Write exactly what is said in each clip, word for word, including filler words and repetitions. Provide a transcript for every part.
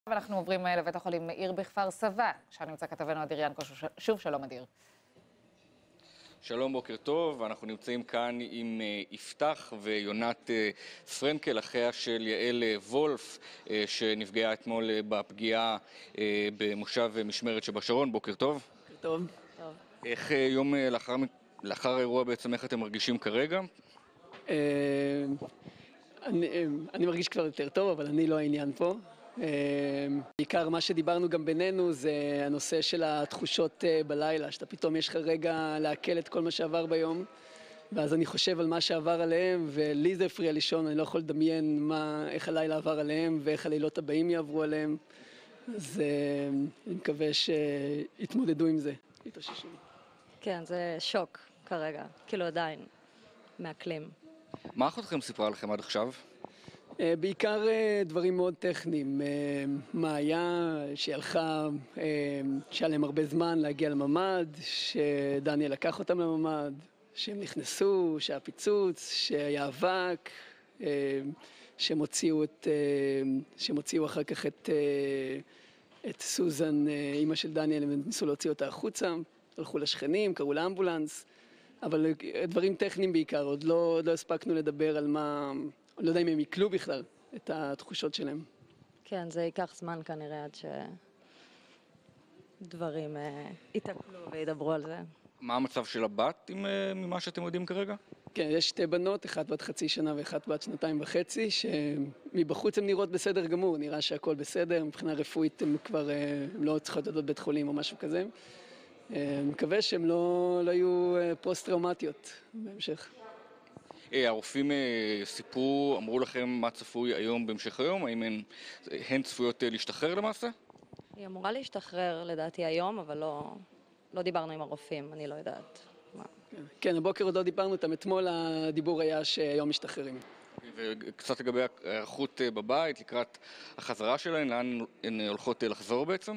ואנחנו עוברים לבית החולים מאיר בכפר סבא, שם נמצא כתבנו אדיר ינקו. שוב שלום אדיר. שלום, בוקר טוב. אנחנו נמצאים כאן עם יפתח ויונת פרנקל, אחיה של יעל וולף, שנפגעה אתמול בפגיעה במושב משמרת שבשרון. בוקר טוב. בוקר טוב. טוב. איך יום לאחר, לאחר האירוע בעצם, איך אתם מרגישים כרגע? אני, אני מרגיש כבר יותר טוב, אבל אני לא העניין פה. בעיקר מה שדיברנו גם בינינו זה הנושא של התחושות בלילה, שאתה פתאום יש לך רגע לעכל את כל מה שעבר ביום, ואז אני חושב על מה שעבר עליהם, ולי זה הפריע לישון, אני לא יכול לדמיין מה, איך הלילה עבר עליהם ואיך הלילות הבאים יעברו עליהם. אז אני מקווה שיתמודדו עם זה, יתאוששו. כן, זה שוק כרגע, כאילו עדיין מעכלים. מה אחותכם סיפרה לכם עד עכשיו? בעיקר דברים מאוד טכניים. מה היה, שהיא הלכה, שהיה להם הרבה זמן להגיע לממד, שדניאל לקח אותם לממד, שהם נכנסו, שהיה פיצוץ, שהיה אבק, שהם הוציאו, את, שהם הוציאו אחר כך את, את סוזן, אמא של דניאל, הם ניסו להוציא אותה החוצה, הלכו לשכנים, קראו לאמבולנס, אבל דברים טכניים בעיקר, עוד לא, עוד לא הספקנו לדבר על מה... אני לא יודע אם הם יקלו בכלל את התחושות שלהם. כן, זה ייקח זמן כנראה עד שדברים אה, יתקלו וידברו על זה. מה המצב של הבת עם, ממה שאתם יודעים כרגע? כן, יש שתי בנות, אחת בת חצי שנה ואחת בת שנתיים וחצי, שמבחוץ הן נראות בסדר גמור, נראה שהכל בסדר, מבחינה רפואית הן כבר הן לא צריכות לדעות בית חולים או משהו כזה. אני מקווה שהן לא, לא יהיו פוסט-טראומטיות בהמשך. הרופאים סיפרו, אמרו לכם מה צפוי היום בהמשך היום? האם הן, הן צפויות להשתחרר למעשה? היא אמורה להשתחרר לדעתי היום, אבל לא, לא דיברנו עם הרופאים, אני לא יודעת. מה. כן, הבוקר עוד לא דיברנו אותם, אתמול הדיבור היה שהיום משתחררים. וקצת לגבי ההיערכות בבית, לקראת החזרה שלהן, לאן הן הולכות לחזור בעצם?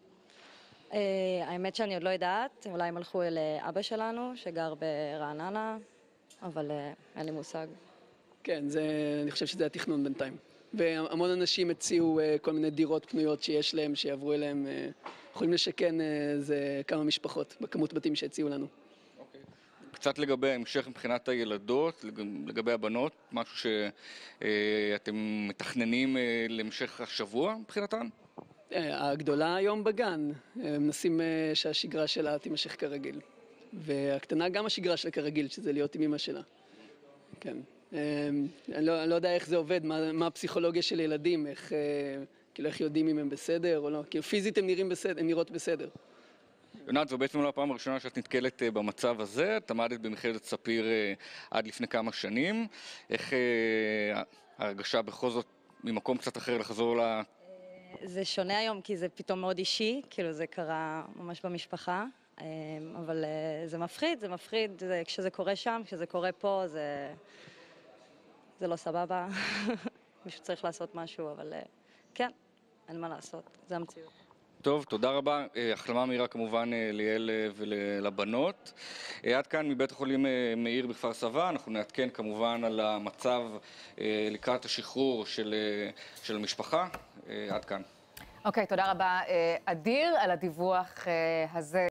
האמת שאני עוד לא יודעת, אולי הם הלכו אל אבא שלנו שגר ברעננה, אבל אין לי מושג. כן, זה, אני חושב שזה התכנון בינתיים. והמון אנשים הציעו כל מיני דירות פנויות שיש להם, שיעברו אליהם, יכולים לשכן זה כמה משפחות בכמות בתים שהציעו לנו. אוקיי. קצת לגבי ההמשך מבחינת הילדות, לגבי הבנות, משהו שאתם מתכננים להמשך השבוע מבחינתן? הגדולה היום בגן, מנסים שהשגרה שלה תימשך כרגיל. והקטנה גם השגרה שלה כרגיל, שזה להיות עם אמא שלה. כן. אני לא, אני לא יודע איך זה עובד, מה, מה הפסיכולוגיה של ילדים, איך, כאילו איך יודעים אם הם בסדר או לא. כאילו פיזית הם נראים בסדר, הם נראות בסדר. יונת, זו בעצם לא הפעם הראשונה שאת נתקלת במצב הזה. את עמדת במכללת ספיר עד לפני כמה שנים. איך ההרגשה בכל זאת ממקום קצת אחר לחזור ל... זה שונה היום כי זה פתאום מאוד אישי, כאילו זה קרה ממש במשפחה. אבל זה מפחיד, זה מפחיד, זה, כשזה קורה שם, כשזה קורה פה, זה, זה לא סבבה. מישהו צריך לעשות משהו, אבל כן, אין מה לעשות, זה המציאות. טוב, תודה רבה. החלמה מהירה כמובן ליעל ולבנות. עד כאן מבית החולים מאיר בכפר סבא. אנחנו נעדכן כמובן על המצב לקראת השחרור של, של המשפחה. עד כאן. אוקיי, תודה רבה אדיר על הדיווח הזה.